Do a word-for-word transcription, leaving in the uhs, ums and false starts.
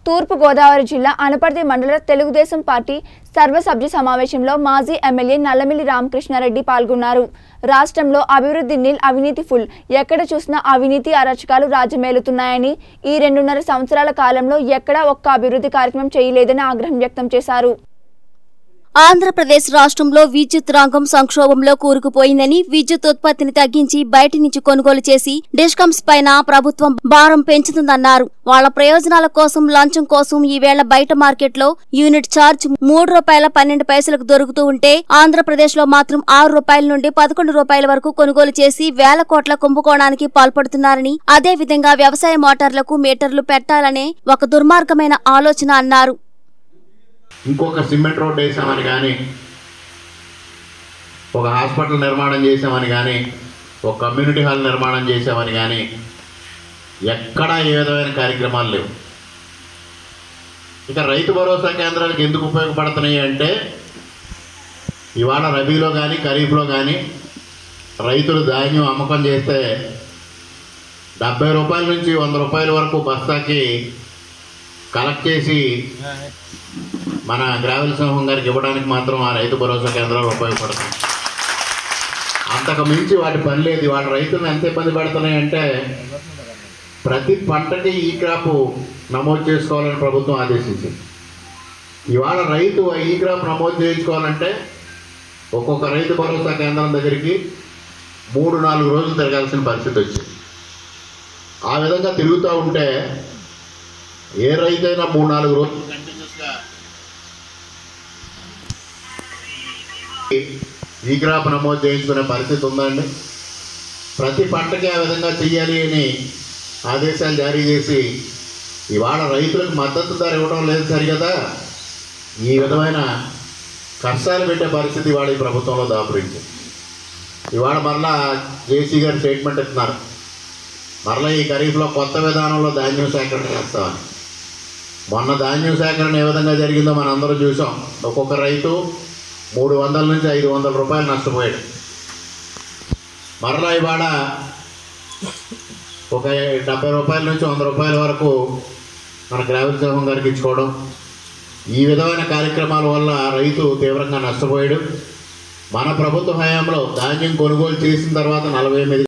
తూర్పు గోదావరి జిల్లా అనపర్తి మండల తెలుగుదేశం పార్టీ సర్వసభ్య సమావేశంలో మాజీ ఎమ్మెల్యే నల్లమిల్లి రామకృష్ణారెడ్డి పాల్గొన్నారు. రాష్ట్రంలో అభివృద్ధి నిల్ అవినీతి ఫుల్, ఎక్కడ చూసినా అవినీతి అరాచకాలు రాజ్యమేలుతున్నాయని, ఈ రెండున్నర సంవత్సరాల కాలంలో ఎక్కడా ఒక్క అభివృద్ధి కార్యక్రమం చేయలేదని ఆగ్రహం వ్యక్తం చేశారు. ఆంధ్రప్రదేశ్ రాష్ట్రంలో విద్యుత్ రంగం సంక్షోభంలో కూరుకుపోయిందని, విద్యుత్ ఉత్పత్తిని తగ్గించి బయటి నుంచి కొనుగోలు చేసి డిస్కమ్స్ పైన ప్రభుత్వం భారం పెంచుతుందన్నారు. వాళ్ల ప్రయోజనాల కోసం లంచం కోసం ఈవేళ బయట మార్కెట్లో యూనిట్ ఛార్జ్ మూడు రూపాయల పన్నెండు పైసలకు దొరుకుతూ ఉంటే, ఆంధ్రప్రదేశ్ లో మాత్రం ఆరు రూపాయల నుండి పదకొండు రూపాయల వరకు కొనుగోలు చేసి వేల కోట్ల కుంభకోణానికి పాల్పడుతున్నారని, అదే విధంగా వ్యవసాయ మోటార్లకు మీటర్లు పెట్టాలనే ఒక దుర్మార్గమైన ఆలోచన అన్నారు. ఇంకొక సిమెంట్ రోడ్ వేసామని కానీ, ఒక హాస్పిటల్ నిర్మాణం చేసామని కానీ, ఒక కమ్యూనిటీ హాల్ నిర్మాణం చేసామని కానీ ఎక్కడా ఏ విధమైన కార్యక్రమాలు లేవు. ఇక రైతు భరోసా కేంద్రాలకు ఎందుకు ఉపయోగపడుతున్నాయి అంటే, ఇవాళ రబీలో కానీ ఖరీఫ్లో కానీ రైతులు ధాన్యం అమ్మకం చేస్తే డెబ్బై రూపాయల నుంచి వంద రూపాయల వరకు బస్తాకి కలెక్ట్ చేసి మన గ్రావెల్ సమూహం గారికి ఇవ్వడానికి మాత్రం ఆ రైతు భరోసా కేంద్రాలు ఉపయోగపడుతుంది. అంతకు మించి వాటి పని లేదు. వాళ్ళ రైతులను ఎంత ఇబ్బంది పెడుతున్నాయంటే, ప్రతి పంటకి ఈ క్రాప్ నమోదు చేసుకోవాలని ప్రభుత్వం ఆదేశించింది. ఇవాళ రైతు ఈ క్రాప్ నమోదు చేయించుకోవాలంటే ఒక్కొక్క రైతు భరోసా కేంద్రం దగ్గరికి మూడు నాలుగు రోజులు తిరగాల్సిన పరిస్థితి వచ్చింది. ఆ విధంగా తిరుగుతూ ఉంటే ఏ రైతైనా మూడు నాలుగు రోజులు కంటిన్యూస్గా ఈ క్రాప్ నమోదు చేయించుకునే పరిస్థితి ఉందండి. ప్రతి పంటకి ఆ విధంగా చెయ్యాలి అని ఆదేశాలు జారీ చేసి ఇవాళ రైతులకు మద్దతు ధర ఇవ్వడం లేదు సరిగదా, ఈ విధమైన కష్టాలు పెట్టే పరిస్థితి ఇవాళ ఈ ప్రభుత్వంలో దాపురించింది. ఇవాళ మరలా జేసీ గారు స్టేట్మెంట్ ఇస్తున్నారు, మరలా ఈ ఖరీఫ్లో కొత్త విధానంలో ధాన్యం సేకరణ చేస్తామని. మొన్న ధాన్యం సేకరణ ఏ విధంగా జరిగిందో మనం అందరూ చూసాం. ఒక్కొక్క రైతు మూడు వందల నుంచి ఐదు వందల రూపాయలు నష్టపోయాడు. మరలా ఇవాళ ఒక డెబ్బై రూపాయల నుంచి వంద రూపాయల వరకు మన గ్రావెల్ సమూహం గారికి ఇచ్చుకోవడం, ఈ విధమైన కార్యక్రమాల వల్ల రైతు తీవ్రంగా నష్టపోయాడు. మన ప్రభుత్వ హయాంలో ధాన్యం కొనుగోలు చేసిన తర్వాత నలభై ఎనిమిది